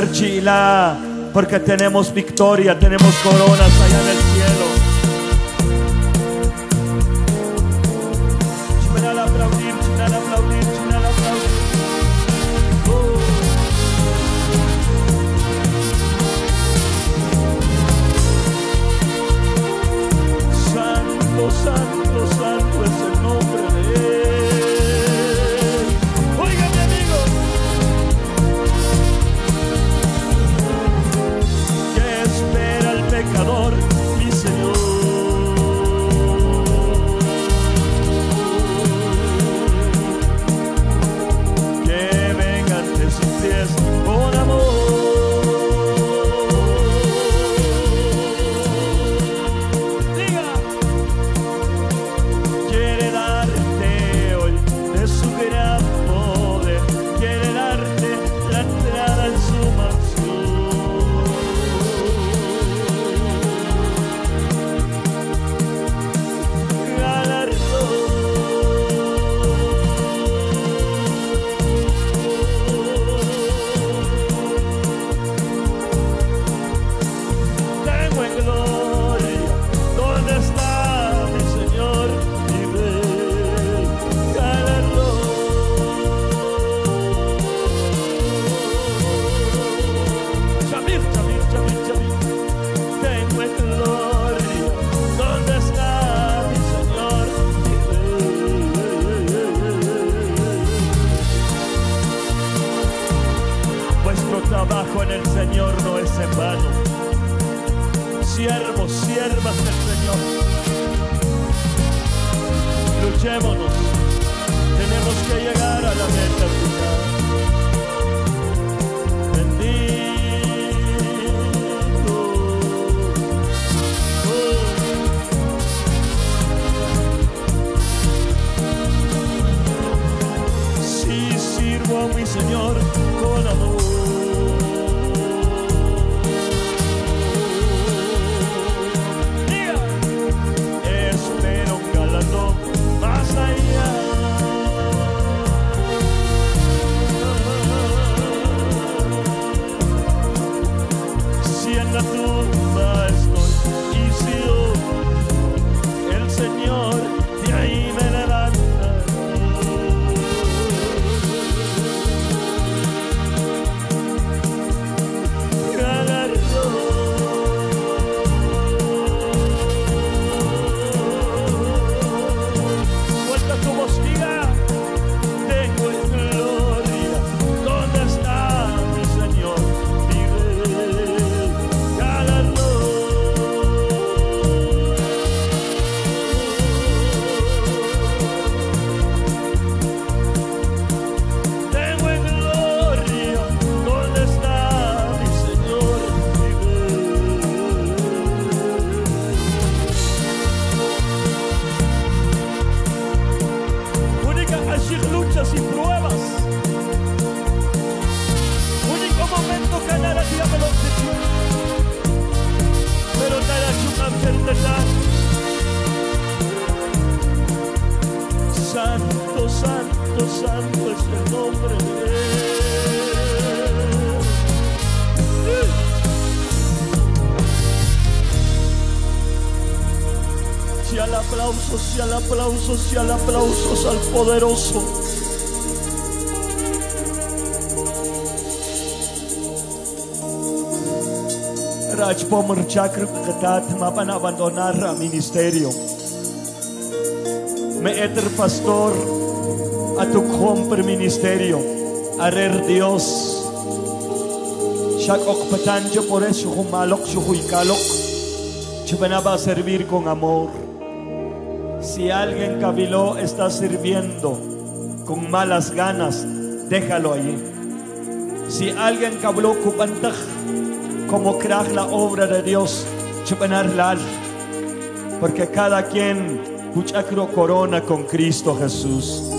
Chila, porque tenemos victoria, tenemos coronas allá en el cielo. Chinal aplaudir, chinal aplaudir, chinal aplaudir. Santo, santo, santo es el nombre de Él. Oigan, amigos, ¿qué espera el pecador, mi Señor? Que venga ante sus pies con amor. Diga, quiere darte hoy de su gran poder, quiere darte la entrada en su mansión. Galardón. Tengo en gloria, ¿dónde está mi Señor, mi Rey? Galardón. Chamir, chamir, chamir, chamir. Tengo en gloria, ¿dónde está mi Señor, mi Rey? Vuestro trabajo en el Señor no es en vano. Siervos, siervas del Señor, luchémonos. Tenemos que llegar a la meta final. Bendito. Si sirvo a mi Señor con amor. Diga, espero un galardón más allá. Si en la tumba estoy y si hoy el Señor de ahí me levanta, galardón. Suelta tu voz, diga, tengo en gloria, ¿dónde está mi Señor, mi Rey? Galardón. Tengo en gloria, ¿dónde está mi Señor, mi Rey? Única allí luchas y pruebas. Único momento que nada tira velocidad, pero nada es una certeza. Santo, santo, santo es el nombre de Él. Si al aplauso, si al aplauso, si al aplauso al poderoso. Raj Pomar Chakra Katat me van a abandonar a ministerio. Me eter pastor a tu compre ministerio. A rer Dios. Shak ok patancho por eso humalok shuhuikalok. Chupana va a servir con amor. Si alguien cabiló está sirviendo con malas ganas, déjalo allí. Si alguien cabiló cupantaj como craj la obra de Dios, chupanar lal, porque cada quien cuchacro corona con Cristo Jesús.